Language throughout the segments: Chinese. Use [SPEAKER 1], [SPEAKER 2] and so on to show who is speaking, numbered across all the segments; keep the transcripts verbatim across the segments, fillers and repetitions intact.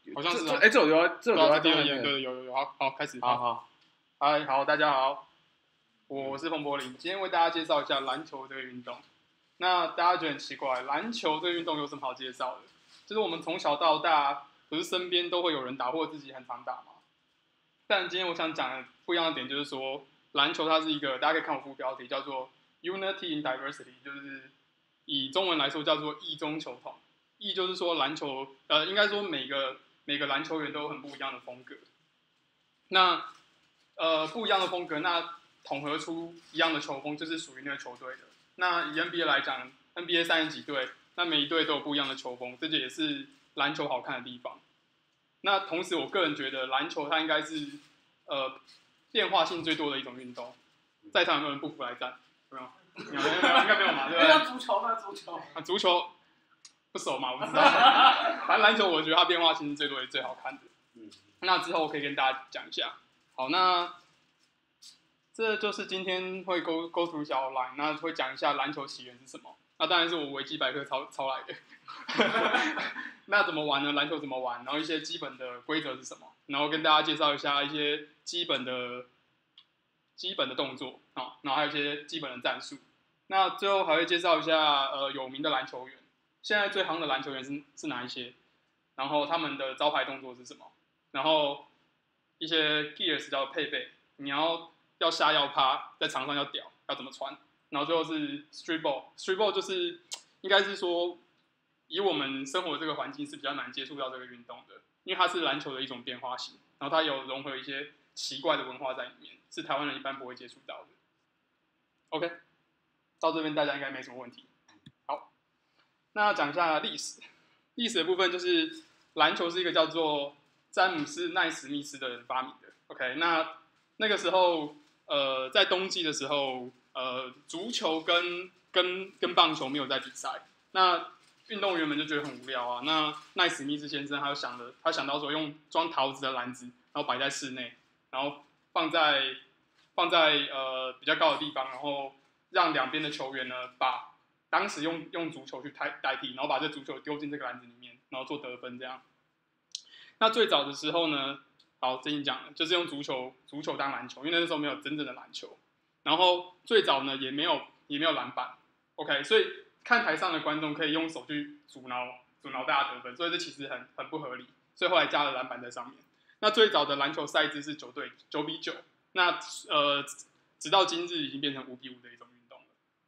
[SPEAKER 1] 好像是
[SPEAKER 2] 哎、欸，这有留在，这有留在
[SPEAKER 1] 第二页，对，有有有，好好开始，
[SPEAKER 2] 好好，
[SPEAKER 1] 嗨，好，大家好，我是冯柏林，今天为大家介绍一下篮球这个运动。那大家觉得很奇怪，篮球这个运动有什么好介绍的？就是我们从小到大，不是身边都会有人打，或者自己很常打嘛。但今天我想讲的不一样的点就是说，篮球它是一个，大家可以看我副标题叫做 Unity in Diversity， 就是以中文来说叫做异中求同。异就是说篮球，呃，应该说每个每个篮球员都有很不一样的风格。那呃不一样的风格，那统合出一样的球风，就是属于那个球队的。那以 N B A 来讲 ，N B A 三十几队，那每一队都有不一样的球风，这就也是篮球好看的地方。那同时，我个人觉得篮球它应该是呃变化性最多的一种运动。在场有没有人不服来战？有没有？有没有？应该没有嘛，对不对？
[SPEAKER 3] 那足球呢？足球
[SPEAKER 1] 啊，足球不熟嘛，我不知道。反正篮球我觉得它变化性是最多也最好看的。嗯，那之后我可以跟大家讲一下。好，那这就是今天会 go go through 小 outline， 那会讲一下篮球起源是什么。那当然是我维基百科抄抄来的。那怎么玩呢？篮球怎么玩？然后一些基本的规则是什么？然后跟大家介绍一下一些基本的基本的动作啊，然后还有一些基本的战术。那最后还会介绍一下呃有名的篮球员，现在最夯的篮球员是是哪一些？然后他们的招牌动作是什么？然后一些 gears 叫配备，你要要下要趴，在场上要屌，要怎么穿？然后最后是 street ball，street ball 就是应该是说，以我们生活这个环境是比较难接触到这个运动的，因为它是篮球的一种变化型，然后它有融合一些奇怪的文化在里面，是台湾人一般不会接触到的。OK， 到这边大家应该没什么问题。好，那讲一下历史，历史的部分就是篮球是一个叫做詹姆斯奈史密斯的人发明的。OK， 那那个时候呃在冬季的时候。呃，足球跟跟跟棒球没有在比赛，那运动员们就觉得很无聊啊。那奈史密斯先生他就想了，他想到说用装桃子的篮子，然后摆在室内，然后放在放在呃比较高的地方，然后让两边的球员呢把当时用用足球去代代替，然后把这足球丢进这个篮子里面，然后做得分这样。那最早的时候呢，好，之前讲了，就是用足球足球当篮球，因为那时候没有真正的篮球。然后最早呢也没有也没有篮板 ，OK， 所以看台上的观众可以用手去阻挠阻挠大家得分，所以这其实很很不合理，所以后来加了篮板在上面。那最早的篮球赛制是九对九比九，那呃直到今日已经变成五比五的一种运动了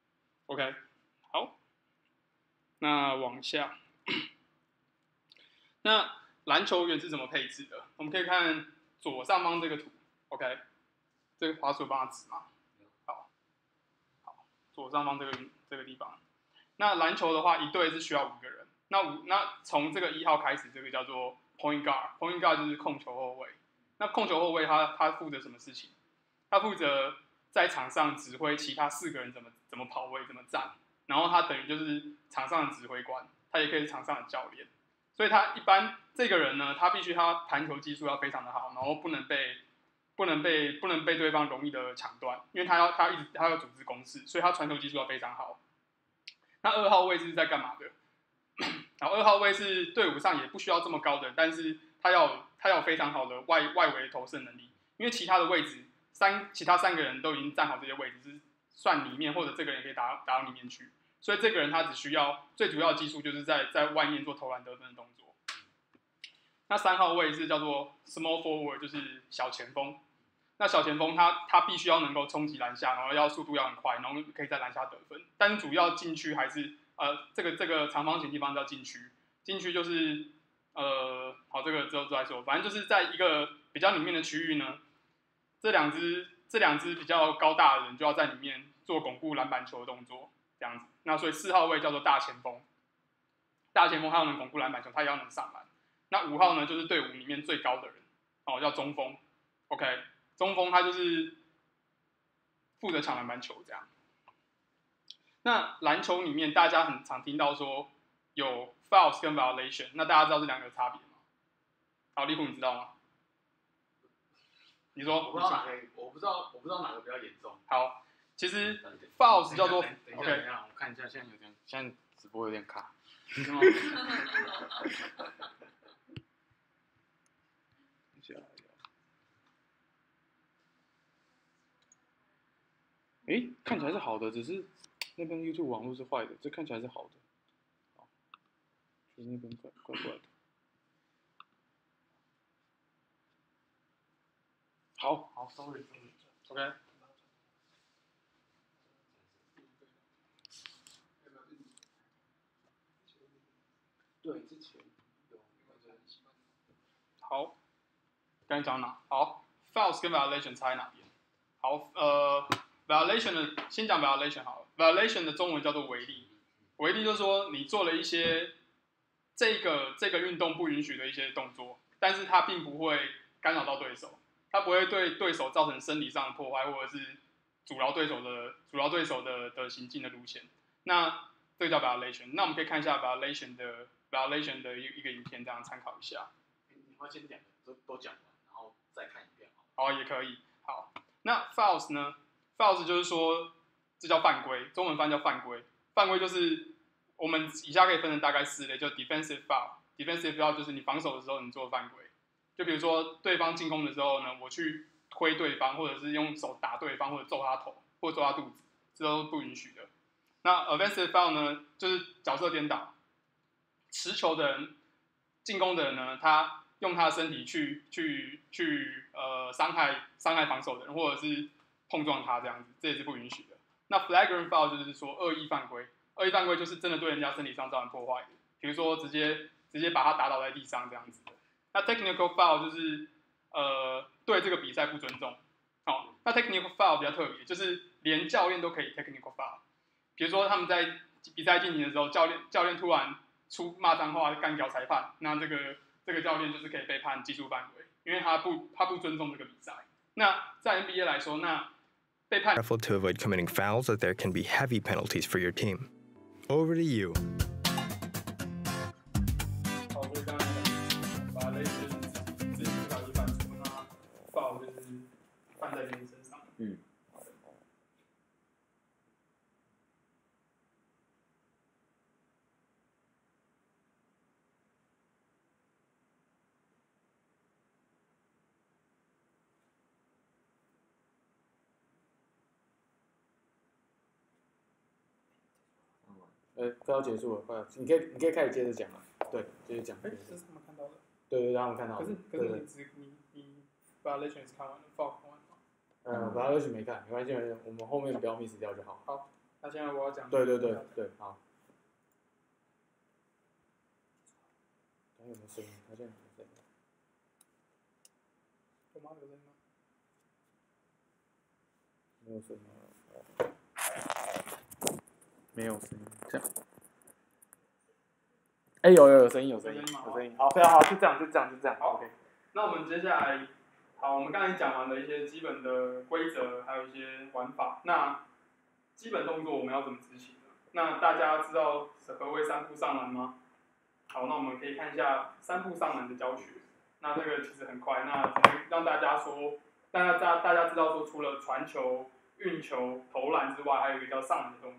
[SPEAKER 1] ，OK， 好，那往下，那篮球员是怎么配置的？我们可以看左上方这个图 ，OK， 这个滑鼠帮它指嘛。左上方这个这个地方，那篮球的话，一队是需要五个人。那五那从这个一号开始，这个叫做 point guard，point guard 就是控球后卫。那控球后卫他他负责什么事情？他负责在场上指挥其他四个人怎么怎么跑位、怎么站，然后他等于就是场上的指挥官，他也可以是场上的教练。所以他一般这个人呢，他必须他弹球技术要非常的好，然后不能被。不能被不能被对方容易的抢断，因为他要他一直他要组织攻势，所以他传球技术要非常好。那二号位是在干嘛的？然后二号位是队伍上也不需要这么高的，但是他要他要非常好的外外围投射能力，因为其他的位置三其他三个人都已经站好这些位置，是算里面或者这个人可以打打到里面去，所以这个人他只需要最主要的技术就是在在外面做投篮得分的动作。那三号位是叫做 small forward， 就是小前锋。那小前锋他他必须要能够冲击篮下，然后要速度要很快，然后可以在篮下得分。但是主要禁区还是呃这个这个长方形地方叫禁区，禁区就是呃好这个之后再说，反正就是在一个比较里面的区域呢，这两支这两支比较高大的人就要在里面做巩固篮板球的动作，这样子。那所以四号位叫做大前锋，大前锋他要能巩固篮板球，他也要能上篮。那五号呢就是队伍里面最高的人，哦叫中锋 ，OK。中锋他就是负责抢篮板球这样。那篮球里面大家很常听到说有 fouls 跟 violation， 那大家知道这两个有差别吗？好，立虎你知道吗？你说？
[SPEAKER 3] 我不知道哪个，我不知道我不知道哪个比较严重。
[SPEAKER 1] 好，其实 fouls 叫做
[SPEAKER 3] OK， 等一下，我看一下，现在有点，现在直播有点卡。
[SPEAKER 1] 下来。哎，看起来是好的，只是那边 YouTube 网络是坏的，这看起来是好的。好，就是那边怪怪怪的。好，好 ，sorry，sorry，OK。对，之前有。好，刚才讲哪？好 ，fouls 跟 violation 差在哪边？好，呃 ，violation 的先讲 violation 好了。violation 的中文叫做违例。违例就是说你做了一些这个这个运动不允许的一些动作，但是它并不会干扰到对手，它不会对对手造成身体上的破坏，或者是阻挠对手的阻挠对手的的行进的路线。那这个叫 violation。那我们可以看一下 violation 的 violation 的一一个影片，这样参考一下。
[SPEAKER 3] 你要先两个都都讲完，然后再看一遍。
[SPEAKER 1] 好，也可以。好，那 fouls 呢 ？fouls 就是说这叫犯规，中文翻叫犯规。犯规就是我们以下可以分成大概四类，就 defensive foul。defensive foul 就是你防守的时候你做犯规，就比如说对方进攻的时候呢，我去挥对方，或者是用手打对方，或者揍他头，或者揍他肚子，这都是不允许的。那 offensive foul 呢，就是角色颠倒，持球的人、进攻的人呢，他用他的身体去去去呃伤害伤害防守的人，或者是碰撞他这样子，这也是不允许的。那 flagrant foul 就是说恶意犯规，恶意犯规就是真的对人家身体上造成破坏的，比如说直接直接把他打倒在地上这样子的。那 technical foul 就是呃对这个比赛不尊重。好、哦，那 technical foul 比较特别，就是连教练都可以 technical foul。比如说他们在比赛进行的时候，教练教练突然出骂脏话干掉裁判，那这个这个教练就是可以被判技术犯规，因为他不他不尊重这个比赛。那在 N B A 来说，那被判
[SPEAKER 2] careful to avoid committing fouls, that there can be heavy penalties for your team. Over to you.
[SPEAKER 1] 好，所以刚才把类似自己不小心犯错，那 foul 就是犯在别人身上。嗯。
[SPEAKER 4] 呃，快要结束了，快要，你可以你可以开始接着讲了，对，接着讲。
[SPEAKER 1] 哎，这是他们看到的。
[SPEAKER 4] 对对，让他们看到。
[SPEAKER 1] 可是可是你只你你把 violation 看完了 ，foul 看完了。
[SPEAKER 4] 嗯 violation 没看，没关系，我们后面不要 miss 掉就好。
[SPEAKER 1] 好，那现在我要讲。
[SPEAKER 4] 对对对对，好。他有没有声音？他现在有没有声音？
[SPEAKER 1] 我妈有声音吗？
[SPEAKER 4] 没有声音。没有声音，这样。哎、欸，有有有声音，有声音，有声音。好，非常好，就这样，就这样，就这样。
[SPEAKER 1] 好
[SPEAKER 4] ，OK。
[SPEAKER 1] 那我们接下来，好，我们刚才讲完了一些基本的规则，还有一些玩法。那基本动作我们要怎么执行呢？那大家知道何谓三步上篮吗？好，那我们可以看一下三步上篮的教学。那这个其实很快，那只能让大家说，大家大大家知道说，除了传球、运球、投篮之外，还有一个叫上篮的动作。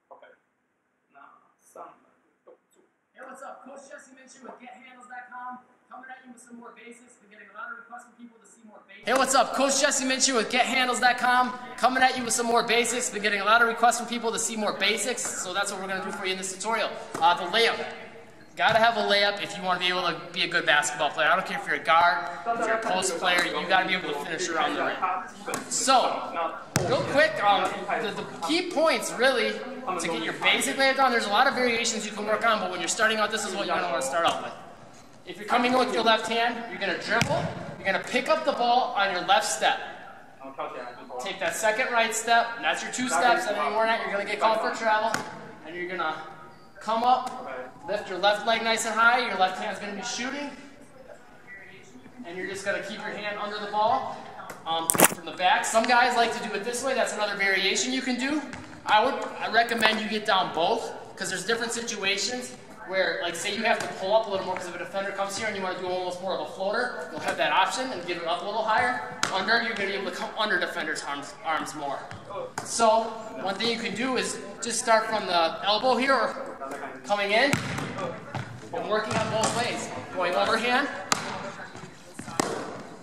[SPEAKER 5] Hey, what's up? Coach Jesse Mitchell with Get Handles dot com coming at you with some more basics. Been getting a lot of requests from people to see more basics. Hey, what's up? Coach Jesse Mitchell with Get Handles dot com coming at you with some more basics. Been getting a lot of requests from people to see more basics, so that's what we're gonna do for you in this tutorial. Uh, the layup. Gotta have a layup if you want to be able to be a good basketball player. I don't care if you're a guard, if you're a post player, you gotta be able to finish around the rim. So, real quick, um, the, the key points really to get your basic layup done, there's a lot of variations you can work on, but when you're starting out, this is what you're gonna want to start out with. If you're coming in with your left hand, you're gonna dribble, you're gonna pick up the ball on your left step. Take that second right step, and that's your two steps, and any more than that, you're gonna get called for travel, and you're gonna come up, lift your left leg nice and high, your left hand's gonna be shooting, and you're just gonna keep your hand under the ball um, from the back. Some guys like to do it this way, that's another variation you can do. I would I recommend you get down both, because there's different situations where, like say you have to pull up a little more because if a defender comes here and you want to do almost more of a floater, you'll have that option and get it up a little higher. Under, you're going to be able to come under defenders' arms, arms more. So, one thing you can do is just start from the elbow here, or coming in, and working on both ways. Going overhand,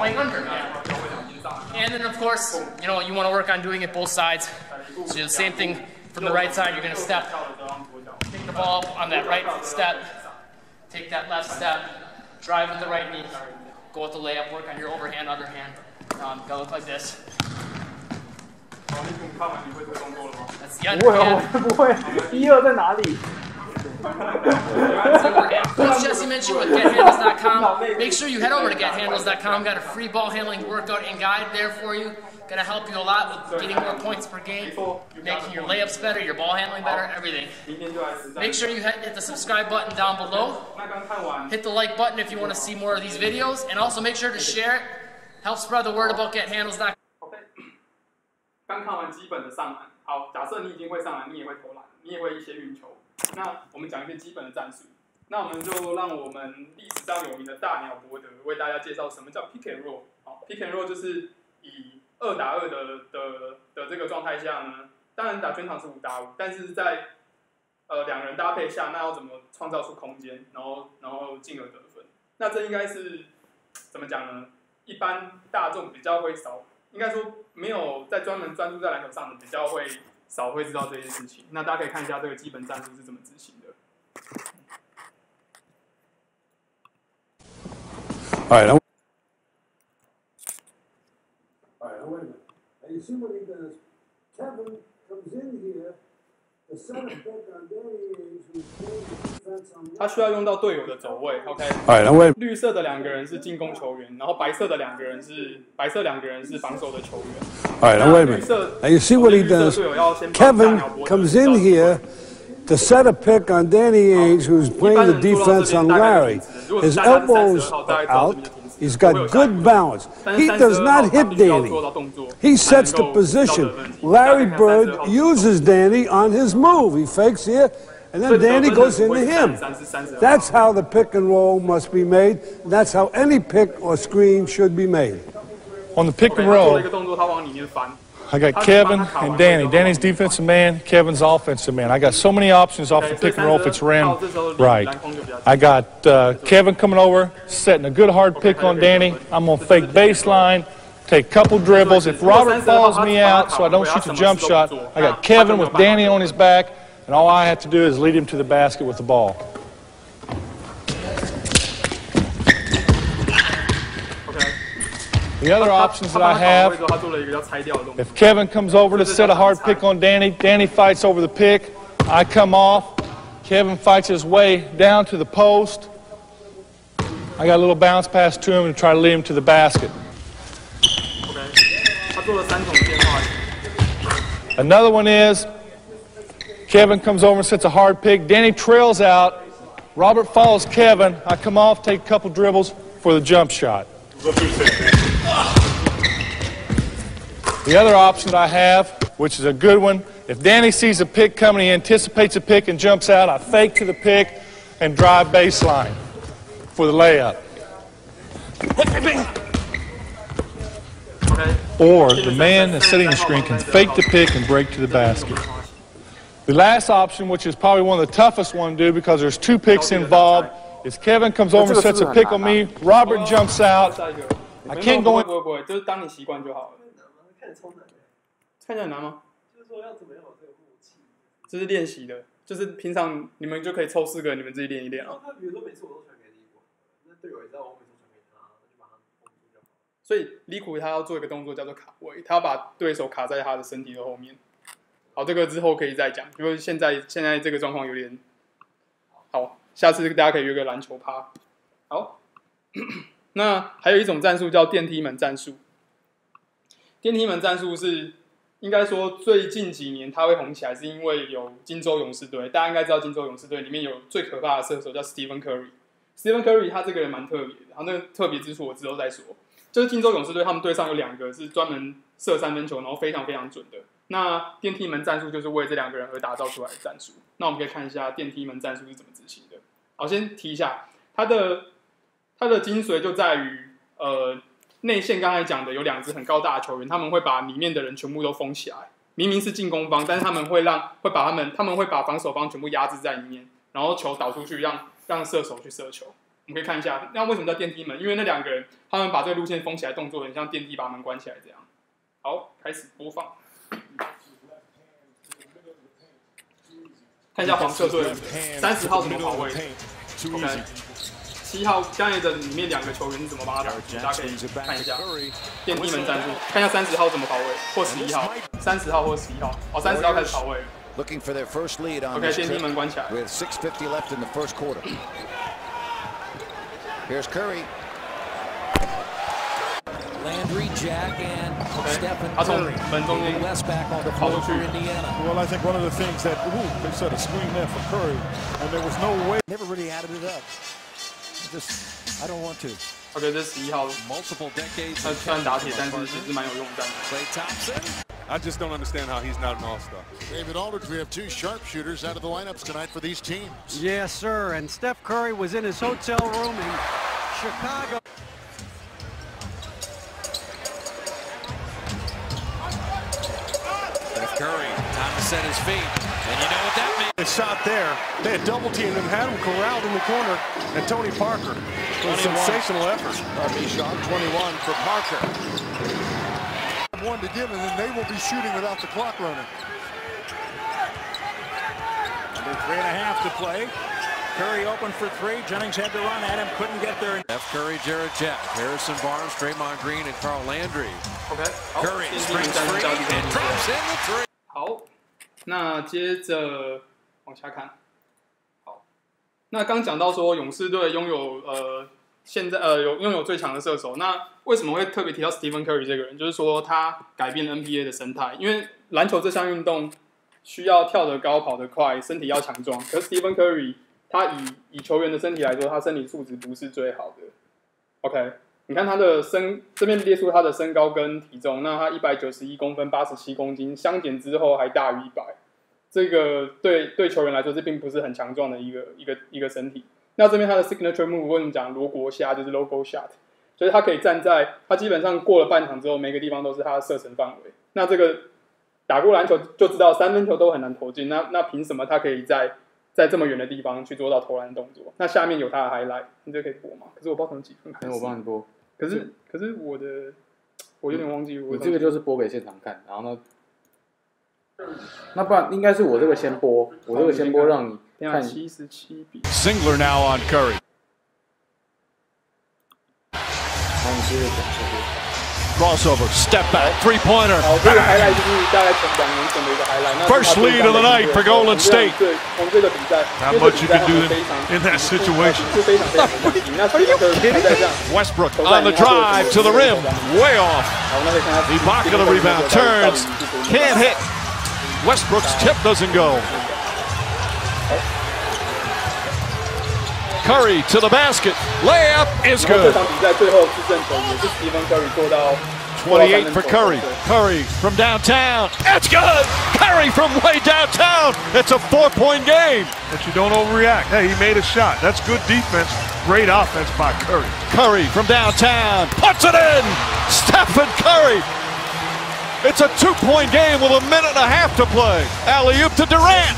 [SPEAKER 5] going under. And then of course, you know, you want to work on doing it both sides. So do the same thing from the right side. You're going to step, pick the ball up on that right step, take that left step, drive with the right knee, go with the layup, work on your overhand, other hand. Um, gotta look like this. That's the
[SPEAKER 1] 不会哦
[SPEAKER 5] underhand.
[SPEAKER 1] 不会，一二在哪里？
[SPEAKER 5] Coach Jesse Minshew with get handles dot com. Make sure you head over to get handles dot com. Got a free ball handling workout and guide there for you. Gonna help you a lot with getting more points per game, making your layups better, your ball handling better, everything. Make sure you hit the subscribe button down below. Hit the like button if you want to see more of these videos, and also make sure to share it. Help spread the word about get handles dot com.
[SPEAKER 1] OK， 刚看完基本的上篮，好，假设你已经会上篮，你也会投篮，你也会一些运球。那我们讲一些基本的战术。那我们就让我们历史上有名的大鸟伯德为大家介绍什么叫 pick and roll。好 ，pick and roll 就是以二打二的的的这个状态下呢，当然打全场是五打五，但是在呃两人搭配下，那要怎么创造出空间，然后然后进而得分？那这应该是怎么讲呢？一般大众比较会少，应该说没有在专门专注在篮球上的比较会少会知道这件事情。那大家可以看一下这个基本战术是怎么执行的。
[SPEAKER 6] All right.
[SPEAKER 7] All right, now wait a minute. Now you see what he does. Kevin comes in here. The center pick on Danny Ainge, who's playing defense on.
[SPEAKER 1] 他需要用到队友的走位 ，OK。
[SPEAKER 6] All right, now wait.
[SPEAKER 1] 绿色的两个人是进攻球员，然后白色的两个人是白色两个人是防守的球员。
[SPEAKER 6] All right, now wait a minute. Now you see what he does. Kevin comes in here to set a pick on Danny Ainge, who's playing the defense on Larry. His elbows are out. He's got good balance. He does not hit Danny. He sets the position. Larry Bird uses Danny on his move. He fakes here, and then Danny goes into him. That's how the pick and roll must be made. That's how any pick or screen should be made.
[SPEAKER 8] On the pick and roll, I got Kevin and Danny. Danny's defensive man, Kevin's offensive man. I got so many options off the pick and roll if it's ran right. I got uh, Kevin coming over, setting a good hard pick on Danny. I'm going to fake baseline, take a couple dribbles. If Robert follows me out so I don't shoot the jump shot, I got Kevin with Danny on his back, and all I have to do is lead him to the basket with the ball. The other options that I have, if Kevin comes over to set a hard pick on Danny, Danny fights over the pick, I come off, Kevin fights his way down to the post, I got a little bounce pass to him and try to lead him to the basket. Another one is, Kevin comes over and sets a hard pick, Danny trails out, Robert follows Kevin, I come off, take a couple dribbles for the jump shot. The other option that I have, which is a good one, if Danny sees a pick coming, he anticipates a pick and jumps out, I fake to the pick and drive baseline for the layup. Or the man that's setting the screen can fake the pick and break to the basket. The last option, which is probably one of the toughest one to do because there's two picks involved, is Kevin comes over and sets a pick on me, Robert jumps out, I can't go in.
[SPEAKER 1] 不会不会，就是当你习惯就好了。看起来难吗？
[SPEAKER 3] 就是说要怎么样有这个默契。
[SPEAKER 1] 这是练习的，就是平常你们就可以抽四个，你们自己练一练啊。
[SPEAKER 3] 那比如说每次我都传给李果，那队友也知道我每次传给他，那就把他封住就好。
[SPEAKER 1] 所以李苦他要做一个动作叫做卡位，他要把对手卡在他的身体的后面。好，这个之后可以再讲，因为现在现在这个状况有点好，下次大家可以约个篮球趴。好，那还有一种战术叫电梯门战术。电梯门战术是应该说最近几年它会红起来，是因为有金州勇士队。大家应该知道金州勇士队里面有最可怕的射手叫 Stephen Curry。Stephen Curry 他这个人蛮特别的，然后那个特别之处我之后再说。就是金州勇士队他们队上有两个是专门射三分球，然后非常非常准的。那电梯门战术就是为这两个人而打造出来的战术。那我们可以看一下电梯门战术是怎么执行的。好，先提一下它的它的精髓就在于呃。内线刚才讲的有两支很高大的球员，他们会把里面的人全部都封起来。明明是进攻方，但是他们会让会把他们他们会把防守方全部压制在里面，然后球导出去让让射手去射球。我我们可以看一下，那为什么叫电梯门？因为那两个人他们把这个路线封起来，动作很像电梯把门关起来这样。好，开始播放。看一下黄色队三十号怎么跑位 ，OK， 七号刚才的里面两个球员是怎么帮他打，大家可以看一下电梯门战术，看一下三十号怎么跑位，或十一号，三十号或十一号，哦，三十号开始跑位了。
[SPEAKER 9] Looking for their first lead on
[SPEAKER 1] OK， 电梯门关起来。
[SPEAKER 9] With six fifty left in the first quarter. Here's Curry.
[SPEAKER 10] Landry, Jack, and Stephen
[SPEAKER 1] Curry.
[SPEAKER 10] West back on the floor for Indiana.
[SPEAKER 11] Well, I think one of the things that ooh, they set a screen there for Curry, and there was no way. Never really added it up. Just, I don't want to.
[SPEAKER 1] OK， 这是十一号。
[SPEAKER 10] Multiple decades.
[SPEAKER 1] 他虽然打铁，但是其实蛮有用的。
[SPEAKER 10] Klay Thompson.
[SPEAKER 11] I just don't understand how he's not an all-star.
[SPEAKER 12] David Aldridge, we have two sharpshooters out of the lineups tonight for these teams.
[SPEAKER 7] Yes, sir. And Steph Curry was in his hotel room in Chicago.
[SPEAKER 10] Steph Curry, time to set his feet. And you know what that means.
[SPEAKER 11] The shot there, they had double teamed him, had him corralled in the corner, and Tony Parker. It was a sensational effort.
[SPEAKER 12] R B shot twenty-one for Parker. One to give, and then they will be shooting without the clock running.
[SPEAKER 13] Under three and a half to play. Curry open for three. Jennings had to run at him, couldn't get there.
[SPEAKER 10] Steph Curry, Jared Jack, Harrison Barnes, Draymond Green, and Carl Landry.
[SPEAKER 1] OK，
[SPEAKER 10] Curry springs free and drops in the three.
[SPEAKER 1] 好，那接着往下看。好，那刚讲到说勇士队拥有呃。 现在呃有拥有最强的射手，那为什么会特别提到 Stephen Curry 这个人？就是说他改变 N B A 的生态，因为篮球这项运动需要跳得高、跑得快、身体要强壮。可是 Stephen Curry 他以以球员的身体来说，他身体素质不是最好的。OK， 你看他的身这边列出他的身高跟体重，那他一百九十一公分，八十七公斤，相减之后还大于一百。这个对对球员来说，这并不是很强壮的一个一个一个身体。 那这边他的 signature move 为什么讲罗国虾就是 logo shot， 就是他可以站在他基本上过了半场之后，每个地方都是他的射程范围。那这个打过篮球就知道，三分球都很难投进。那那凭什么他可以在在这么远的地方去做到投篮的动作？那下面有他的 highlight， 你这可以播吗？可是我不知道从几分开始。
[SPEAKER 4] 我帮你播。
[SPEAKER 1] 可是可是我的我有点忘记我。
[SPEAKER 4] 你这个就是播给现场看，然后呢？那不然应该是我这个先播，我这个先播让你。
[SPEAKER 1] 七十七比
[SPEAKER 8] Singler now on Curry. Crossover, step back, three-pointer. First lead of the night for Golden State.
[SPEAKER 11] Not much you can do in that situation.
[SPEAKER 8] Are you kidding? Westbrook on the drive to the rim, way off. Ibaka the rebound, turns, can't hit. Westbrook's tip doesn't go. Curry to the basket. Layup is good. twenty-eight for Curry. Curry from downtown. It's good. Curry from way downtown. It's a four-point game.
[SPEAKER 11] But you don't overreact. Hey, he made a shot. That's good defense. Great offense by Curry.
[SPEAKER 8] Curry from downtown. Puts it in. Stephen Curry. It's a two-point game with a minute and a half to play. Alley-oop to Durant.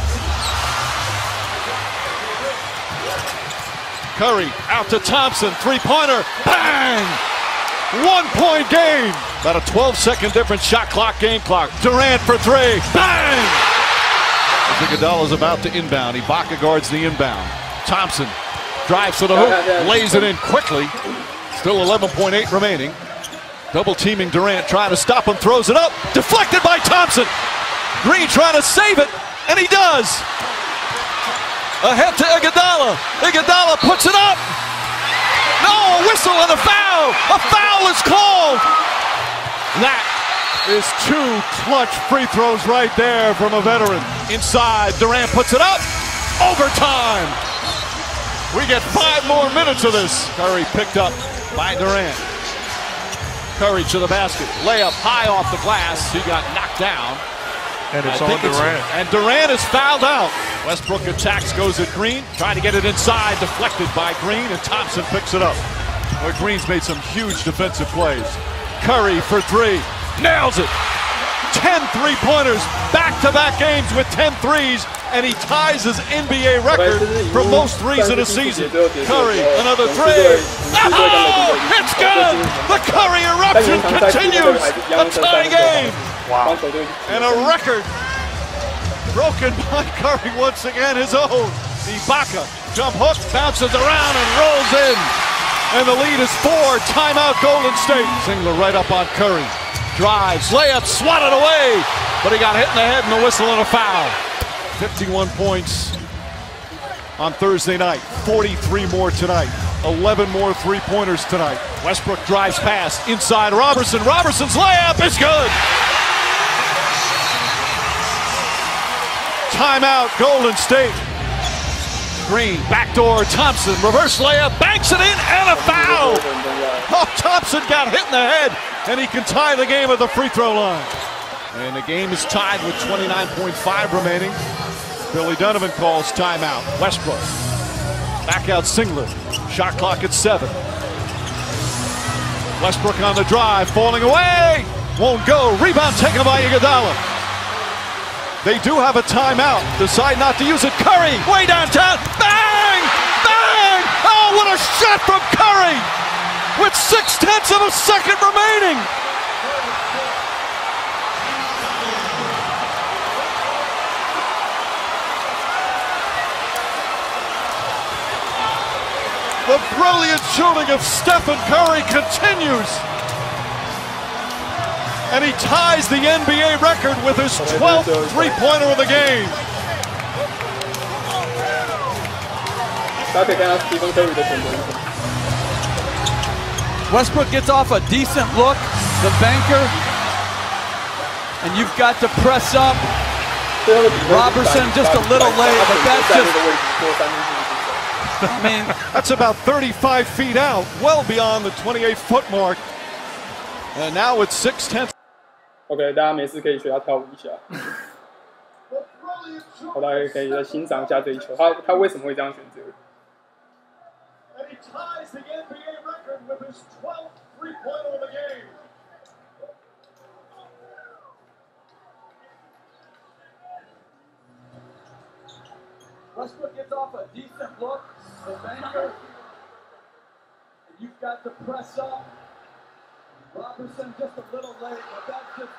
[SPEAKER 8] Curry out to Thompson, three-pointer, bang! One-point game. About a twelve-second difference, shot clock, game clock. Durant for three, bang! Iguodala's about to inbound. Ibaka guards the inbound. Thompson drives to the hoop, lays it in quickly. Still eleven point eight remaining. Double teaming Durant, trying to stop him, throws it up, deflected by Thompson. Green trying to save it, and he does. Ahead to Iguodala. Iguodala puts it up. No, a whistle and a foul. A foul is called. That is two clutch free throws right there from a veteran. Inside, Durant puts it up. Overtime. We get five more minutes of this. Curry picked up by Durant. Curry to the basket. Layup high off the glass. He got knocked down.
[SPEAKER 11] And it's on Durant.
[SPEAKER 8] And Durant is fouled out. Westbrook attacks, goes at Green, trying to get it inside, deflected by Green, and Thompson picks it up. Well, Green's made some huge defensive plays. Curry for three, nails it. ten three-pointers, back-to-back games with ten threes,
[SPEAKER 11] and he ties his N B A record for most threes in a season. Curry, another three. Oh, it's good! The Curry eruption continues. A tie game. Wow. And a record broken by Curry once again, his own. Ibaka, jump hook, bounces around and rolls in. And the lead is four. Timeout Golden State. Singler right up on Curry. Drives, layup, swatted away. But he got hit in the head and a whistle and a foul. fifty-one points on Thursday night. forty-three more tonight. eleven more three-pointers tonight. Westbrook drives past. Inside Robertson. Robertson's layup is good. Timeout Golden State. Green, backdoor, Thompson, reverse layup, banks it in, and a foul! Oh, Thompson got hit in the head, and he can tie the game at the free throw line. And the game is tied with twenty-nine point five remaining. Billy Donovan calls timeout. Westbrook, back out Singler, shot clock at seven. Westbrook on the drive, falling away, won't go, rebound taken by Iguodala. They do have a timeout. Decide not to use it. Curry, way downtown. Bang! Bang! Oh, what a shot from Curry! With six tenths of a second remaining. The brilliant shooting of Stephen Curry continues. And he ties the N B A record with his twelfth three-pointer of the game.
[SPEAKER 14] Westbrook gets off a decent look, the banker, and you've got to press up. Robertson just a little late, but that's just, I mean,
[SPEAKER 11] that's about thirty-five feet out, well beyond the twenty-eight foot mark. And now it's six tenths.
[SPEAKER 1] OK， 大家没事可以学他跳舞一下。好，大家可以来欣赏一下这一球，他他为什么会这样选择？
[SPEAKER 14] Westbrook gets off a decent look, the banker, and you've got to press up. Robertson just a little late, but that's just,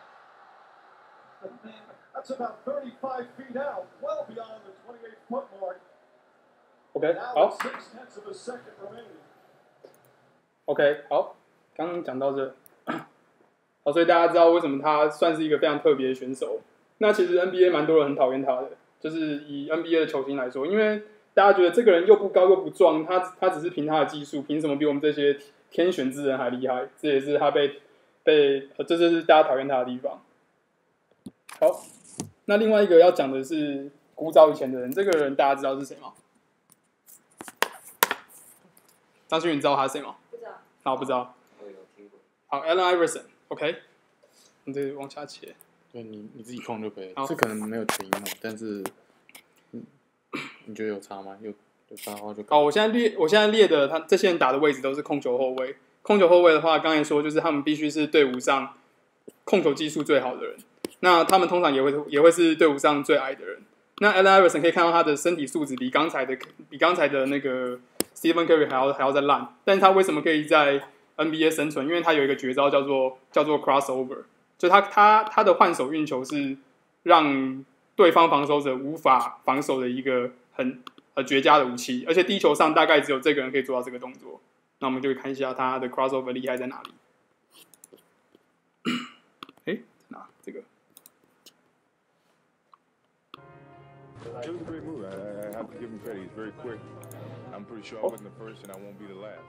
[SPEAKER 11] that's about thirty-five feet out, well beyond the twenty-eight foot mark.
[SPEAKER 1] OK， 好。OK， 好，刚刚讲到这，好，所以大家知道为什么他算是一个非常特别的选手。那其实 N B A 蛮多人很讨厌他的，就是以 N B A 的球星来说，因为大家觉得这个人又不高又不壮，他他只是凭他的技术，凭什么比我们这些天选之人还厉害？这也是他被被，这就是大家讨厌他的地方。好，那另外一个要讲的是古早以前的人，这个人大家知道是谁吗？张勋，你知道他是谁吗？不知道。好，不知道。我有听过。好 ，Allen Iverson，OK， 你这往下切。
[SPEAKER 4] 对你你自己控就可以了。这可能没有全音哦，但是，嗯，你觉得有差吗？有有差的话就。
[SPEAKER 1] 好，我现在列我现在列的他这些人打的位置都是控球后卫。控球后卫的话，刚才说就是他们必须是队伍上控球技术最好的人。那他们通常也会也会是队伍上最矮的人。那 Allen Iverson 可以看到他的身体素质比刚才的比刚才的那个 Stephen Curry 还要还要再烂，但是他为什么可以在 N B A 生存？因为他有一个绝招叫做叫做 crossover， 就他他他的换手运球是让对方防守者无法防守的一个很呃绝佳的武器，而且地球上大概只有这个人可以做到这个动作。那我们就看一下他的 crossover 厉害在哪里。哎，哪这个？
[SPEAKER 15] It was a great move. I, I have to give him credit. He's very quick. I'm pretty sure I wasn't the first, and I won't be the last.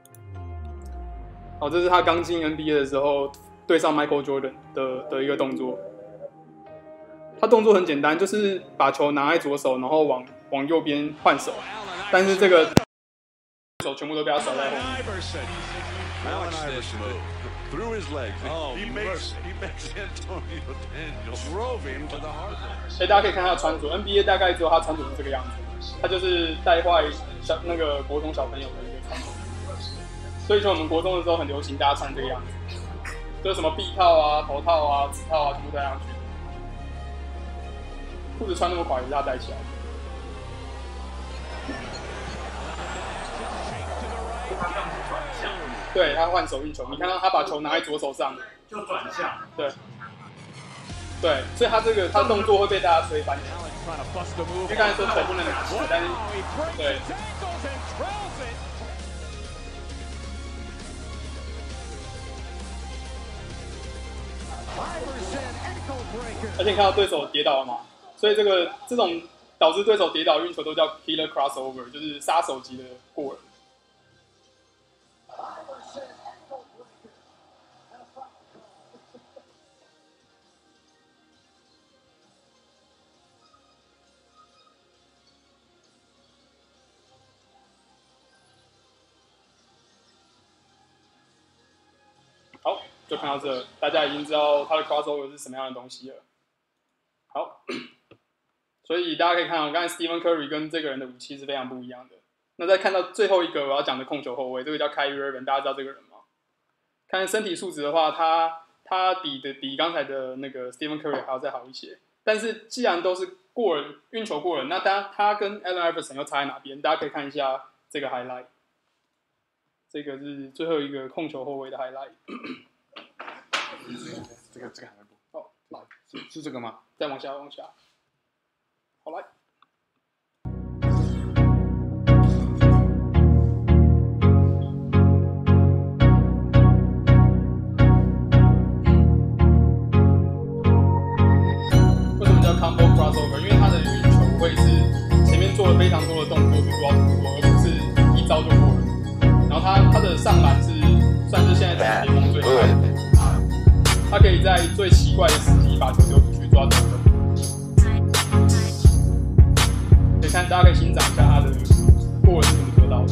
[SPEAKER 1] 哦，这是他刚进 N B A 的时候对上 Michael Jordan 的的一个动作。他动作很简单，就是把球拿在左手，然后往往右边换手，但是这个手全部都被他甩在后面。
[SPEAKER 15] Allen Iverson through his legs. Oh, he makes he makes Antonio Daniels drove him to the hard line.
[SPEAKER 1] 所以大家可以看他的穿着 ，N B A 大概只有他穿着是这个样子，他就是带坏小那个国中小朋友的一个穿着。所以说我们国中的时候很流行大家穿这个样子，就是什么臂套啊、头套啊、指套啊，全部戴上去。 裤子穿那么垮也是他带起来的。对他换手运球，你看到他把球拿在左手上，
[SPEAKER 13] 就转向。
[SPEAKER 1] 对，对，所以他这个他动作会被大家吹翻。因为刚才说手不能拿起来，但是对。而且你看到对手跌倒了嘛，所以这个这种导致对手跌倒运球都叫 killer crossover， 就是杀手级的过人。好，就看到这，大家已经知道他的 crossover 是什么样的东西了。好，所以大家可以看到，刚才 Stephen Curry 跟这个人的武器是非常不一样的。那再看到最后一个我要讲的控球后卫，这个叫 Kyrie Irving， 大家知道这个人吗？看身体素质的话，他他比的比刚才的那个 Stephen Curry 还要再好一些。但是既然都是过人运球过人，那他他跟 Allen Iverson 又差在哪边？大家可以看一下这个 highlight。这个是最后一个控球后卫的 highlight。
[SPEAKER 4] 这个这个还没播。
[SPEAKER 1] 哦，来，
[SPEAKER 4] 是是这个吗？
[SPEAKER 1] 再往下，往下。好来。为什么叫 combo crossover？ 因为他的运球会是前面做了非常多的动作去做到突破，而不是一招就过人。然后他他的上篮是算是现在全联盟最厉害的，他可以在最奇怪的时机把球丢出去抓得分。可以看，大家可以欣赏一下他的过人是怎么做到的。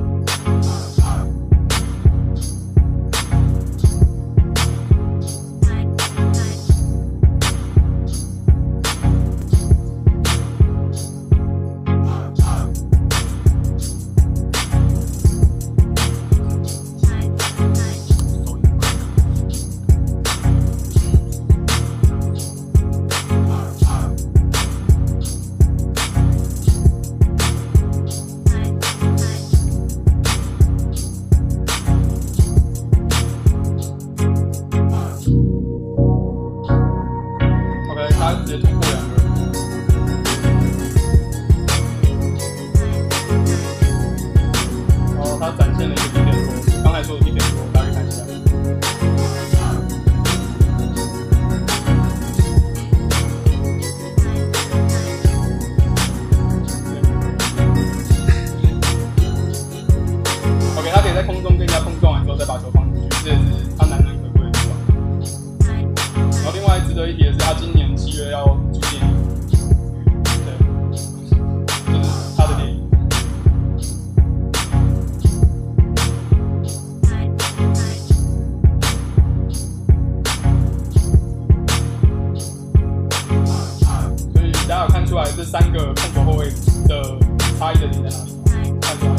[SPEAKER 1] 这三个控球后卫的差异的点在哪里？看出来，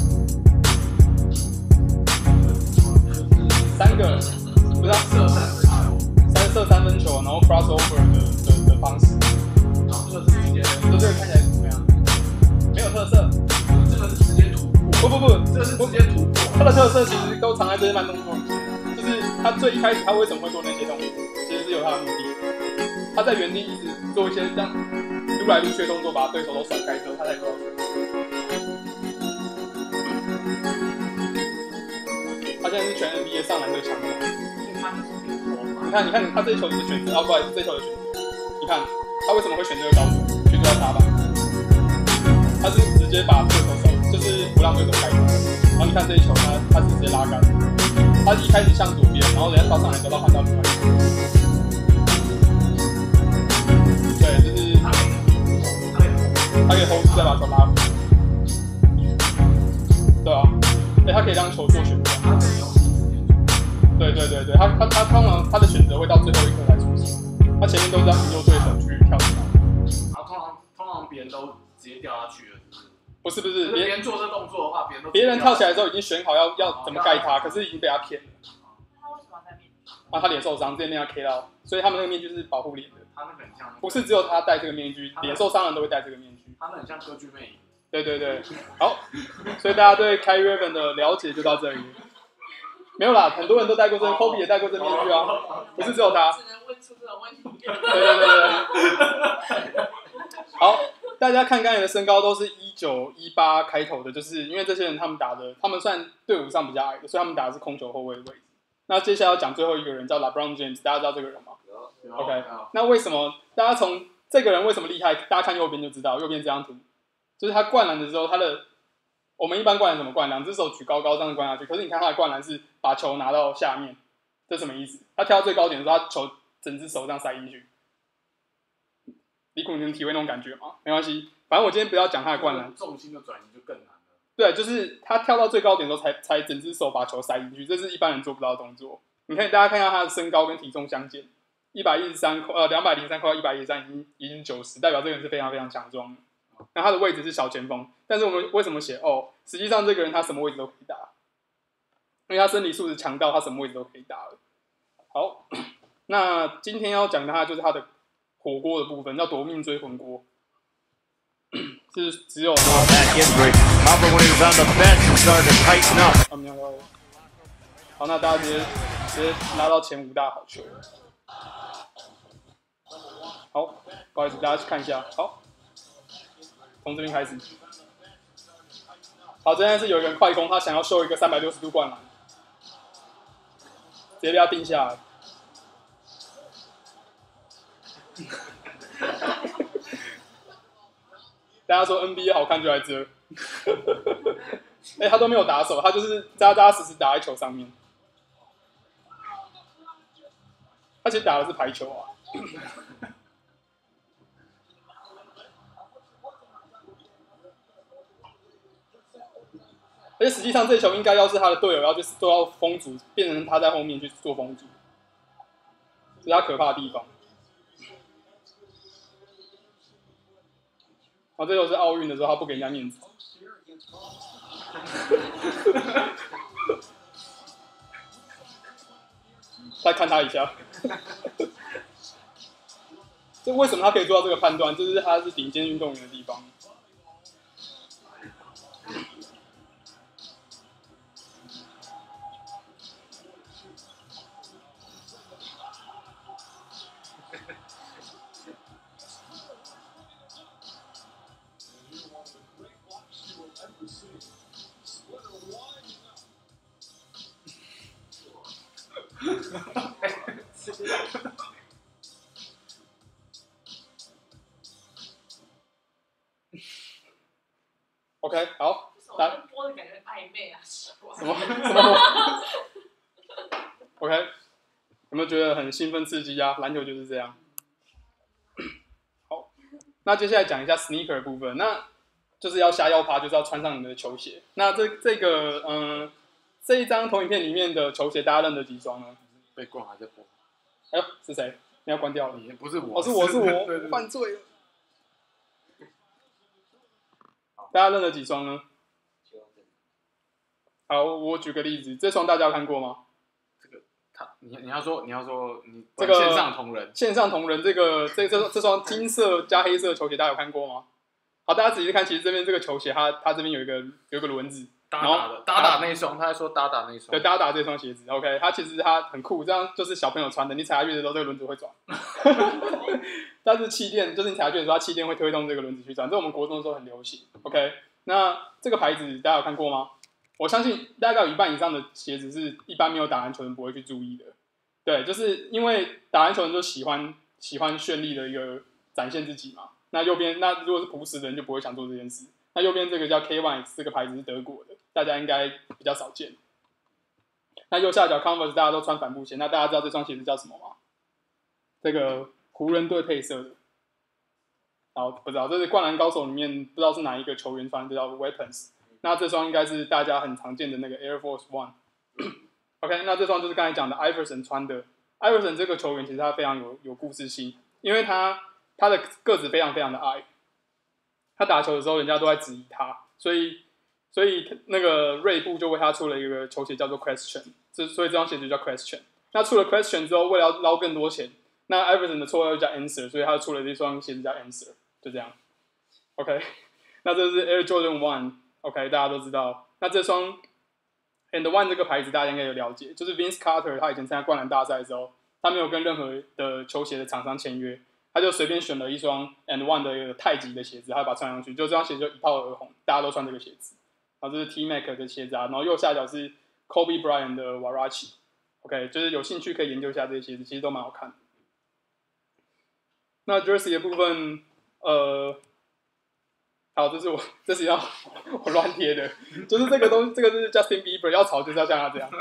[SPEAKER 1] 三个不是射三分球，三射三分球，然后 crossover 的的的方式，然后这个是直接，这这个看起来是怎么样？没有特色，这个是直接突破。不不不，这个是直接突破。它的特色其实都藏在这些慢动作里面，就是他最一开始他为什么会做那些动作，其实是有他的目的。他在原地一直做一些这样撸来撸去的动作，把对手都甩开之后，他才做到。他现在是全 N B A 上篮最强的。你看，你看，他这一球是选择，哦，不好意思，这一球的选择。你看他为什么会选这个高手去抓他吧？他是直接把对手手，就是不让对手开球。然后你看这一球，他他是直接拉杆，他一开始向左边，然后人家抓上来之后，他换到另外一边。对，就是他可以 hold 住再把球拉回。对啊，哎，他可以让球做选择。对对对对，他他他通常他的选择会到最后一刻才出现，他前面都是要引诱对手去跳起来。
[SPEAKER 13] 然后通常通常别人都直接掉下去了，
[SPEAKER 1] 不是不是，
[SPEAKER 13] 别人做这动作的话，别人都
[SPEAKER 1] 别人跳起来之后已经选好要要怎么盖他，可是已经被他骗了。
[SPEAKER 16] 他为什么要戴面具？
[SPEAKER 1] 啊，他脸受伤，之前被他 K 到，所以他们那个面具是保护脸的。
[SPEAKER 4] 他那个很像，
[SPEAKER 1] 不是只有他戴这个面具，脸受伤人都会戴这个面具。
[SPEAKER 4] 他那很像歌剧魅影。
[SPEAKER 1] 对对对，好，所以大家对 Kyrie Irving 的了解就到这里。没有啦，很多人都戴过这个 ，Kobe 也戴过这面具啊，不是只有他。
[SPEAKER 16] 只能问出这种问题。
[SPEAKER 1] 对对对对。好，大家看刚才的身高都是一九一八开头的，就是因为这些人他们打的，他们算队伍上比较矮的，所以他们打的是控球后卫的位置。那接下来要讲最后一个人叫 LeBron James， 大家知道这个人吗 ？OK， 那为什么大家从这个人为什么厉害？大家看右边就知道，右边这张图。就是他灌篮的时候，他的我们一般灌篮怎么灌？两只手举高高这样灌下去。可是你看他的灌篮是把球拿到下面，这什么意思？他跳到最高点的时候，他球整只手这样塞进去。李苦，你能体会那种感觉吗？没关系，反正我今天不要讲他的灌篮，
[SPEAKER 4] 重心的转移就更难了。
[SPEAKER 1] 对，就是他跳到最高点的时候才才整只手把球塞进去，这是一般人做不到的动作。你看大家看一下他的身高跟体重相间，一百一十三呃两百零三扣到一百一十三，已经已经九十，代表这个人是非常非常强壮的。那他的位置是小前锋，但是我们为什么写哦？实际上这个人他什么位置都可以打，因为他身体素质强到他什么位置都可以打了。好，那今天要讲的他就是他的火锅的部分，叫夺命追魂锅，是只有他。好，那大家直接直接拉到前五大好球。好，不好意思，大家去看一下。好。从这边开始，好，这边是有一个人快攻，他想要秀一个三百六十度灌篮，直接被他定下来。大家说 N B A 好看就来这，哎、欸，他都没有打手，他就是扎扎实实打在球上面。他其实打的是排球啊。而且实际上，这球应该要是他的队友要去做到封阻，变成他在后面去做封阻，这是他可怕的地方。然后这就是奥运的时候，他不给人家面子。再看他一下，这为什么他可以做到这个判断？这是他是顶尖运动员的地方。OK， 好，来。
[SPEAKER 16] 播的感觉暧昧啊，奇怪。
[SPEAKER 1] 什么什么 ？OK， 有没有觉得很兴奋刺激啊？篮球就是这样。好，那接下来讲一下 sneaker 的部分，那就是要瞎腰趴，就是要穿上你的球鞋。那这这个嗯、呃，这一张投影片里面的球鞋，大家认得几双呢？
[SPEAKER 4] 被关还在播。
[SPEAKER 1] 哎呦，是谁？你要关掉了？
[SPEAKER 4] 你不是我，
[SPEAKER 1] 哦，是我是我，
[SPEAKER 4] 对对对
[SPEAKER 1] 我犯罪了。大家认得几双呢？好，我举个例子，这双大家有看过吗？
[SPEAKER 4] 这个他，你你要说你要说你
[SPEAKER 1] 这个
[SPEAKER 4] 线上同人，
[SPEAKER 1] 线上同人这个这这这双金色加黑色的球鞋，大家有看过吗？好，大家仔细看，其实这边这个球鞋它它这边有一个有一个轮子，
[SPEAKER 4] 打打的打打那双，他还说打打那双，
[SPEAKER 1] 对，打打这双鞋子 ，OK， 它其实它很酷，这样就是小朋友穿的，你踩下去的时候，这个轮子会转。但是气垫，就是你踩下去的时候，它气垫会推动这个轮子去转，这我们国中的时候很流行 ，OK。那这个牌子大家有看过吗？我相信大概有一半以上的鞋子是一般没有打篮球人不会去注意的。对，就是因为打篮球人就喜欢喜欢绚丽的一个展现自己嘛。那右边，那如果是朴实的人就不会想做这件事。那右边这个叫 K 一 X 这个牌子是德国的，大家应该比较少见。那右下角 Converse 大家都穿帆布鞋，那大家知道这双鞋子叫什么吗？这个湖人队配色的。好，不知道，这是灌篮高手里面不知道是哪一个球员穿的，这叫 Weapons。那这双应该是大家很常见的那个 Air Force One。OK， 那这双就是刚才讲的 Iverson 穿的。Iverson 这个球员其实他非常有有故事性，因为他他的个子非常非常的矮，他打球的时候人家都在质疑他，所以所以那个锐步就为他出了一个球鞋叫做 Question， 所以这双鞋就叫 Question。那出了 Question 之后，为了要捞更多钱， 那 Iverson 的绰号就叫 Answer， 所以他出了这双鞋子叫 Answer， 就这样。OK， 那这是 Air Jordan One，OK， 大家都知道。那这双 And One 这个牌子大家应该有了解，就是 Vince Carter 他以前参加灌篮大赛的时候，他没有跟任何的球鞋的厂商签约，他就随便选了一双 And One 的一个太极的鞋子，他把它穿上去，就这双鞋就一炮而红，大家都穿这个鞋子。然后这是 T-Mac 的鞋子啊，然后右下角是 Kobe Bryant 的 Warachi。OK， 就是有兴趣可以研究一下这些鞋子，其实都蛮好看的。那 Jersey 的部分，呃，好，这是我这是要我乱贴的，就是这个东西，这个是 Justin Bieber 要潮就是要像他这样，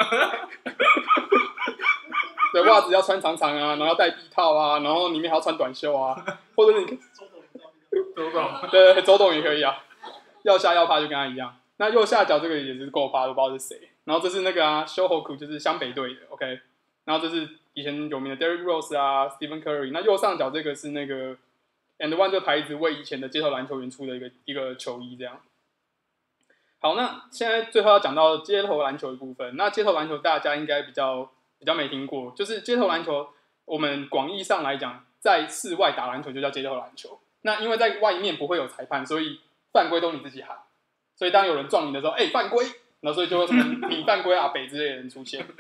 [SPEAKER 1] 对，袜子要穿长长啊，然后要戴臂套啊，然后里面还要穿短袖啊，或者你周董，对对，周董也可以啊，要下要趴就跟他一样。那右下角这个也是够趴，都不知道是谁。然后这是那个啊 ，Shohoku 就是湘北队的 ，OK。然后这是以前有名的 Derrick Rose 啊 ，Stephen Curry。那右上角这个是那个 And One 这个牌子为以前的街头篮球员出的一个一个球衣，这样。好，那现在最后要讲到街头篮球的部分。那街头篮球大家应该比较比较没听过，就是街头篮球，我们广义上来讲，在室外打篮球就叫街头篮球。那因为在外面不会有裁判，所以犯规都你自己喊。所以当有人撞你的时候，哎、欸，犯规，然后所以就会什么你犯规阿北之类的人出现。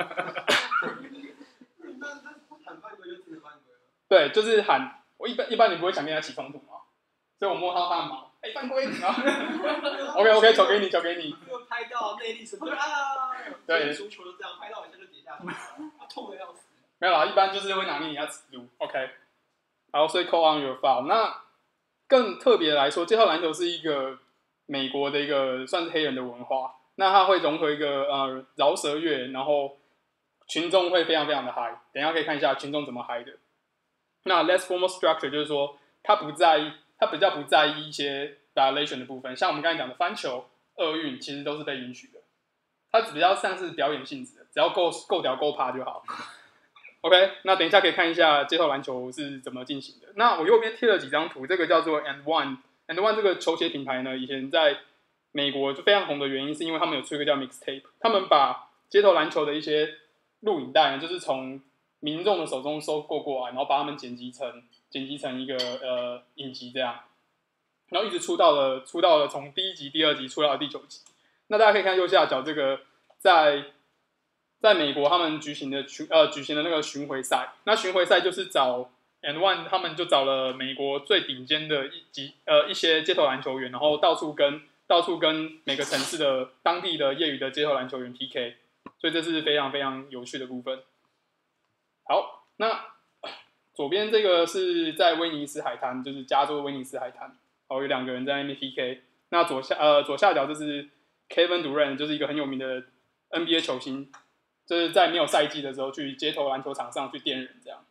[SPEAKER 1] 对，就是喊我一般一般你不会想跟他起冲突嘛，所以我摸到他的毛，哎、欸，犯规，然后 OK OK， 球给你，球给你。
[SPEAKER 3] 就拍到内力什么啊？
[SPEAKER 1] 对，
[SPEAKER 3] 足球都这样，拍到一下就跌下去，痛的要死。
[SPEAKER 1] 没有啦，一般就是会拿捏你要尺度 ，OK。然后所以 call on your foul。那更特别来说，街头篮球是一个美国的一个算是黑人的文化，那它会融合一个呃饶舌乐，然后群众会非常非常的嗨。等一下可以看一下群众怎么嗨的。那 less formal structure 就是说，他不在意，他比较不在意一些 violation 的部分，像我们刚才讲的翻球、厄运，其实都是被允许的。它比较像是表演性质的，只要够够屌够趴就好。OK， 那等一下可以看一下街头篮球是怎么进行的。那我右边贴了几张图，这个叫做 And One。And One 这个球鞋品牌呢，以前在美国就非常红的原因，是因为他们有出一个叫 Mixtape， 他们把街头篮球的一些录影带呢，就是从民众的手中收购过来，然后把他们剪辑成剪辑成一个呃影集这样，然后一直出到了出到了从第一集、第二集出到了第九集。那大家可以看右下角这个在在美国他们举行的巡呃举行的那个巡回赛，那巡回赛就是找 And One 他们就找了美国最顶尖的一级呃一些街头篮球员，然后到处跟到处跟每个城市的当地的业余的街头篮球员 P K， 所以这是非常非常有趣的部分。好，那左边这个是在威尼斯海滩，就是加州威尼斯海滩，然后有两个人在那边 P K。那左下呃左下角这是 Kevin Durant， 就是一个很有名的 N B A 球星，就是在没有赛季的时候去街头篮球场上去电人这样。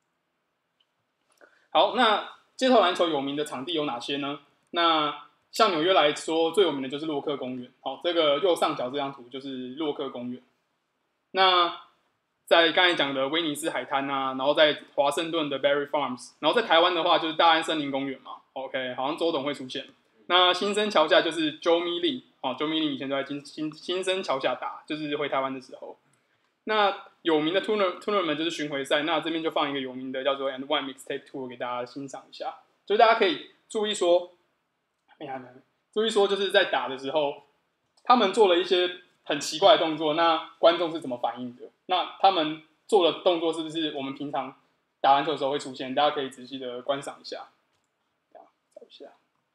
[SPEAKER 1] 好，那街头篮球有名的场地有哪些呢？那像纽约来说，最有名的就是洛克公园。好，这个右上角这张图就是洛克公园。那在刚才讲的威尼斯海滩啊，然后在华盛顿的 Berry Farms， 然后在台湾的话就是大安森林公园嘛。OK， 好像周董会出现。那新生桥下就是 Joe Millie， 哦 ，Joe Millie 以前都在新新新生桥下打，就是回台湾的时候。那有名的 tournament tournament 就是巡回赛，那这边就放一个有名的叫做 And One Mixtape Tour 给大家欣赏一下，就是大家可以注意说，哎呀，注意说就是在打的时候，他们做了一些很奇怪的动作，那观众是怎么反应的？那他们做的动作是不是我们平常打篮球的时候会出现？大家可以仔细的观赏一下，找一下。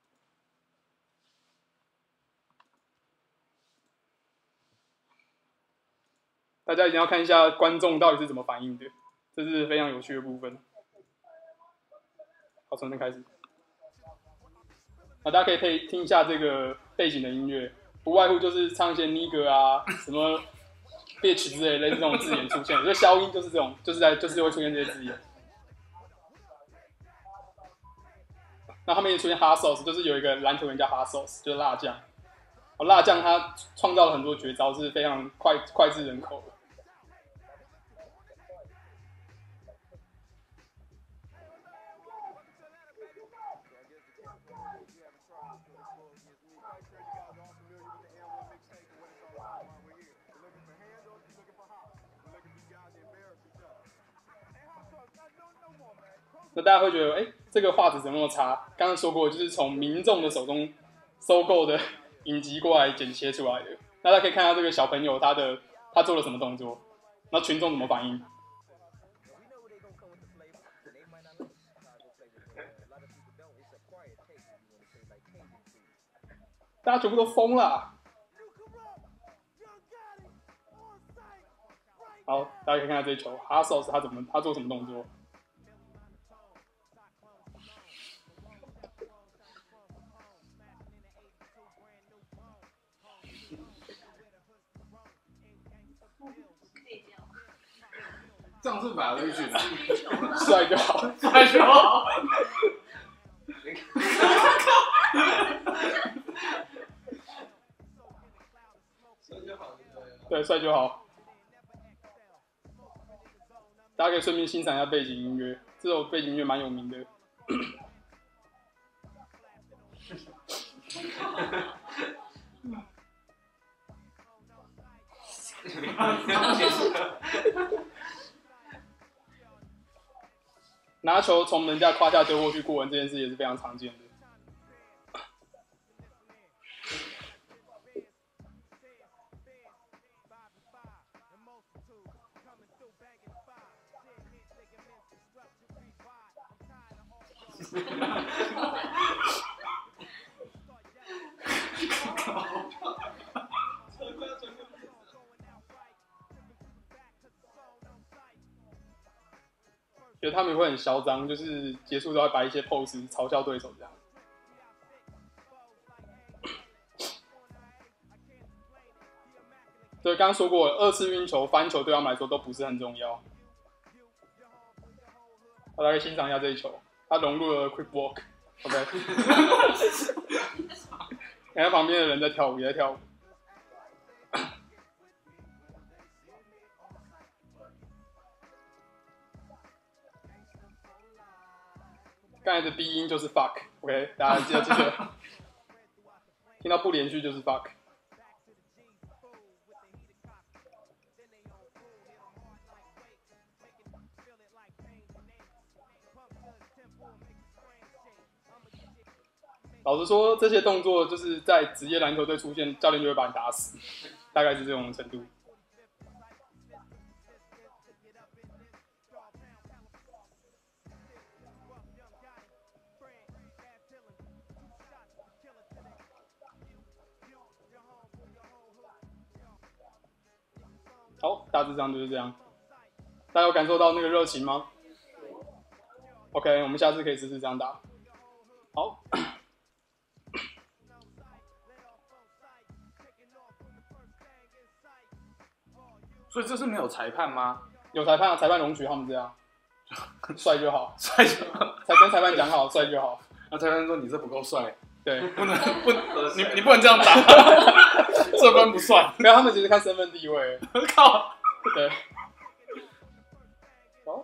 [SPEAKER 1] 大家一定要看一下观众到底是怎么反应的，这是非常有趣的部分。好，从这开始。啊，大家可以配听一下这个背景的音乐，不外乎就是唱一些 nigger 啊、什么 bitch 之类类似这种字眼出现，所以消音就是这种，就是在就是会出现这些字眼。那后面也出现 hot sauce， 就是有一个篮球员叫 hot sauce， 就是辣酱。哦，辣酱他创造了很多绝招，是非常脍脍炙人口的。 那大家会觉得，哎、欸，这个画质怎么那么差？刚刚说过，就是从民众的手中收购的影集过来剪切出来的。那大家可以看到这个小朋友他的他做了什么动作，那群众怎么反应？大家全部都疯了。好，大家可以看看这一球，哈索斯他怎么他做什么动作？
[SPEAKER 4] 这样是买了一句的，
[SPEAKER 1] 帅就好，
[SPEAKER 4] 帅就好。
[SPEAKER 1] 对，帅就好。大家可以顺便欣赏一下背景音乐，这首背景音乐蛮有名的。拿球从人家胯下丢过去过人这件事也是非常常见的。觉得他们会很嚣张，就是结束都会摆一些 pose 嘲笑对手这样。对，刚刚说过了，二次运球、翻球对他们来说都不是很重要。大家可以欣赏一下这一球，他融入了 quick walk，OK。看他旁边的人在跳舞，也在跳舞。刚才的鼻音就是 fuck，OK， 大家记得记得。听到不连续就是 fuck。老实说，这些动作就是在职业篮球队出现，教练就会把你打死，大概是这种程度。好，大致上就是这样。大家有感受到那个热情吗 ？OK， 我们下次可以试试这样打。好。
[SPEAKER 4] 所以这是没有裁判吗？
[SPEAKER 1] 有裁判啊，裁判容许他们这样，帅就好，
[SPEAKER 4] 帅就好。
[SPEAKER 1] 才跟裁判讲好，帅就好。
[SPEAKER 4] 那裁判说你这不够帅，
[SPEAKER 1] 对，
[SPEAKER 4] 不能不你你不能这样打，这分不算。
[SPEAKER 1] 没有，他们只是看身份地位。
[SPEAKER 4] 靠，
[SPEAKER 1] 对。好，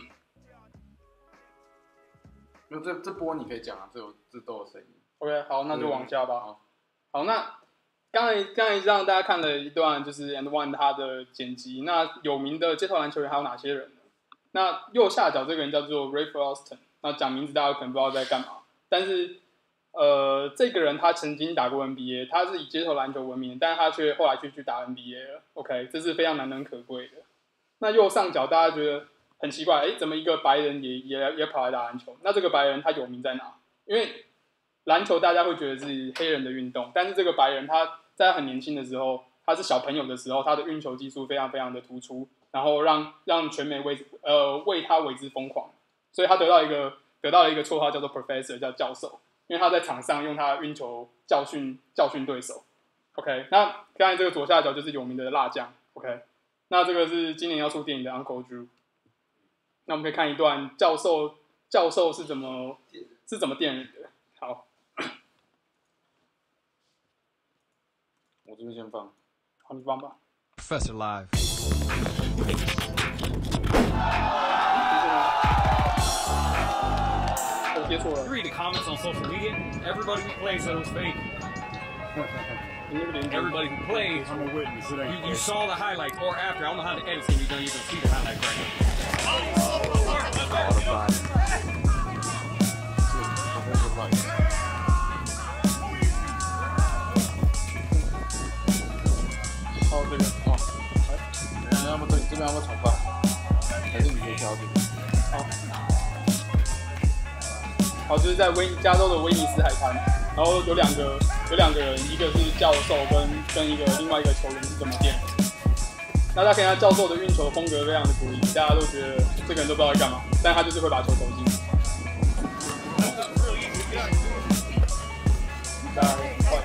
[SPEAKER 4] 没有这这波你可以讲啊，这有这都有声音。
[SPEAKER 1] OK， 好，那就往下吧。好，好，那。刚才刚才让大家看了一段就是 And One 他的剪辑，那有名的街头篮球员还有哪些人呢？那右下角这个人叫做 Ray Austin， 那讲名字大家可能不知道在干嘛，但是呃这个人他曾经打过 N B A， 他是以街头篮球闻名，但是他却后来却去打 N B A 了 ，OK， 这是非常难能可贵的。那右上角大家觉得很奇怪，哎，怎么一个白人也也也跑来打篮球？那这个白人他有名在哪？因为篮球大家会觉得是黑人的运动，但是这个白人他在他很年轻的时候，他是小朋友的时候，他的运球技术非常非常的突出，然后让让全美为呃为他为之疯狂，所以他得到一个得到了一个绰号叫做 Professor， 叫教授，因为他在场上用他的运球教训教训对手。OK， 那刚才这个左下角就是有名的辣酱。OK， 那这个是今年要出电影的 Uncle Drew。那我们可以看一段教授教授是怎么是怎么电人的。好。
[SPEAKER 4] 我这边先放，
[SPEAKER 1] 好，你放吧。
[SPEAKER 10] Professor Live。
[SPEAKER 1] 我接错了。
[SPEAKER 13] You read the comments on social media, everybody complains that it was fake.
[SPEAKER 17] Everybody who plays, I'm a witness. You, you saw the highlights or after. I don't know how the edit's gonna be done. You can see the highlights right
[SPEAKER 4] now.哦，这个哦，哎，要不这这边要不重放？还是你先挑这个？
[SPEAKER 1] 好。好，就是在威加州的威尼斯海滩，然后有两个有两个人，一个是教授跟跟一个另外一个球员是怎么垫。那大家看他教授的运球风格非常的古灵，大家都觉得这个人都不知道在干嘛，但他就是会把球投进。大家快。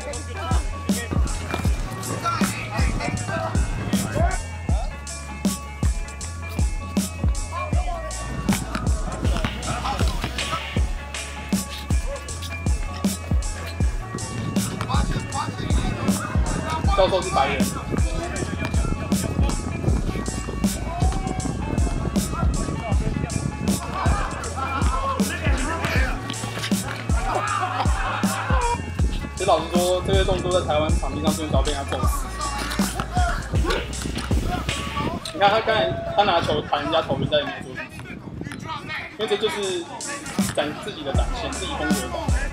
[SPEAKER 1] 教授是白人。其实老实说，这些动作在台湾场地上真的要被他揍死。你看他刚才他拿球弹人家头，人家也没做什么，因为这就是展自己的展现，自己风格的展现。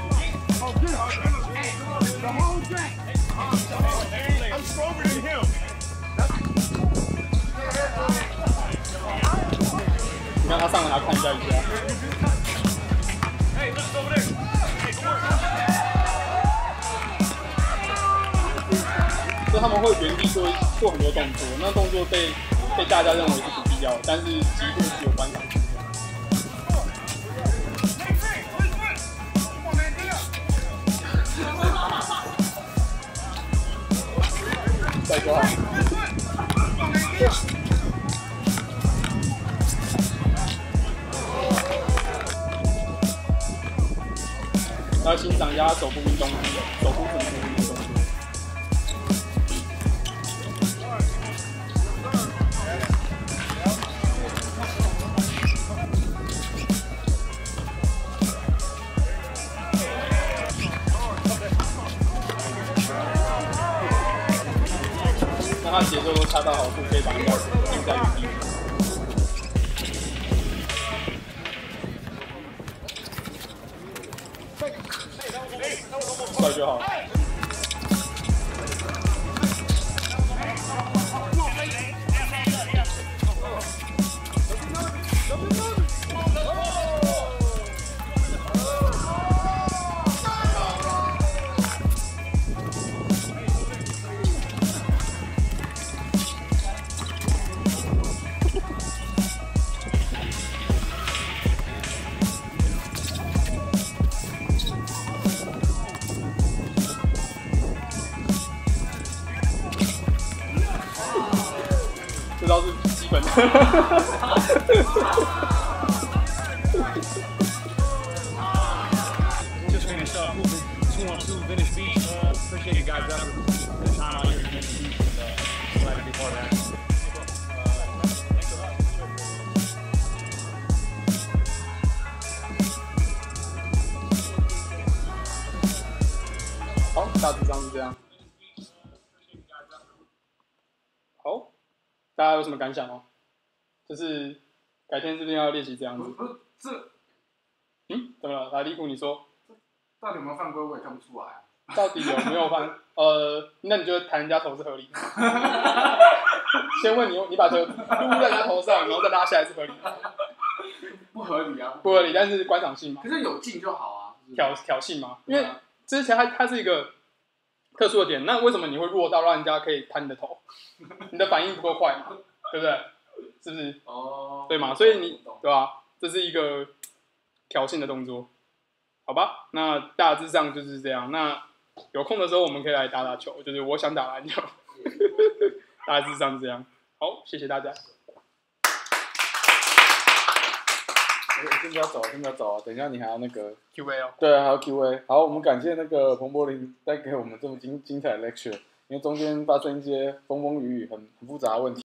[SPEAKER 1] 你看他上来，他看一下一下。就他们会原地做做很多动作，那动作被被大家认为是不必要的，但是极度具有观赏性。再说好。要欣赏一下他手部运动，手部很多运动。那他节奏都恰到好处，可以把人家定在原地。帅就好。这倒是基本的。
[SPEAKER 17] Just finished up. two on two, Venice Beach. Uh, appreciate you guys up for the time out here in Venice Beach. Uh, glad to be part of that.
[SPEAKER 1] 好，大致上是这样。好，大家有什么感想吗？就是改天是不是要练习这样子？
[SPEAKER 4] 不是这，
[SPEAKER 1] 嗯，怎么了？来，李谷，你说。
[SPEAKER 4] 到底有没有犯规，我也看不出来啊。
[SPEAKER 1] 到底有没有犯？呃，那你觉得弹人家头是合理的？先问你，你把球撸在人家头上，然后再拉下来是合理的？
[SPEAKER 4] 不合理啊！
[SPEAKER 1] 不合理，但是观赏性嘛。
[SPEAKER 4] 可是有进就好啊。
[SPEAKER 1] 挑挑衅嘛，因为之前它它是一个特殊的点，那为什么你会弱到让人家可以弹你的头？你的反应不够快嘛，对不对？是不是？哦，对嘛，所以你对吧？这是一个挑衅的动作，好吧？那大致上就是这样。那有空的时候我们可以来打打球，就是我想打篮球，大致上是这样。好，谢谢大家。
[SPEAKER 4] 先不要走，先不要走啊！等一下你还要那个
[SPEAKER 1] Q A 哦。
[SPEAKER 4] 对，还有 Q A。好，我们感谢那个彭柏霖带给我们这么精精彩的 lecture，因为中间发生一些风风雨雨、很很复杂的问题。